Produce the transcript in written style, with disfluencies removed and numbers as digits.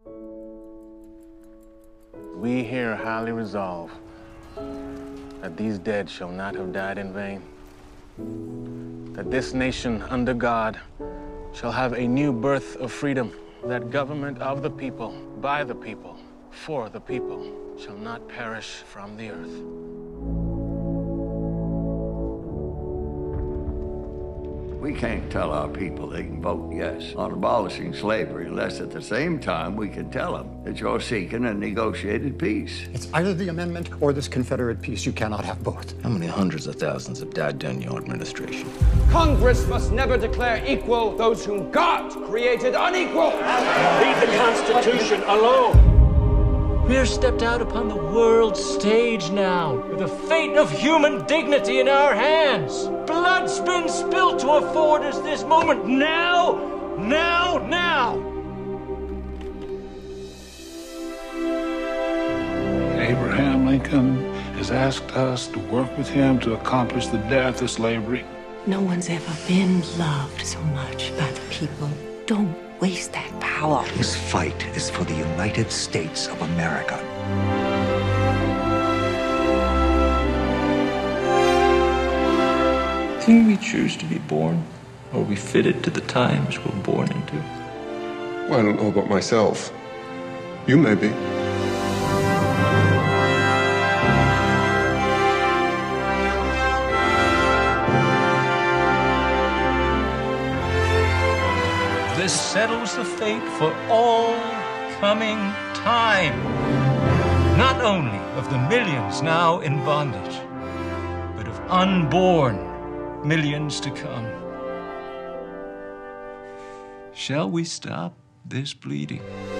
We here highly resolve that these dead shall not have died in vain, that this nation under God shall have a new birth of freedom, that government of the people, by the people, for the people, shall not perish from the earth. We can't tell our people they can vote yes on abolishing slavery unless at the same time we can tell them that you're seeking a negotiated peace. It's either the amendment or this Confederate peace. You cannot have both. How many hundreds of thousands have died during your administration? Congress must never declare equal those whom God created unequal. Leave the Constitution alone. We're stepped out upon the world stage now, with the fate of human dignity in our hands. Blood's been spilled to afford us this moment. Now! Abraham Lincoln has asked us to work with him to accomplish the death of slavery. No one's ever been loved so much by the people. Don't waste that power. This fight is for the United States of America. Can we choose to be born, or are we fitted to the times we're born into? Well, I don't know about myself. You may be. This settles the fate for all coming time. Not only of the millions now in bondage, but of unborn millions to come. Shall we stop this bleeding?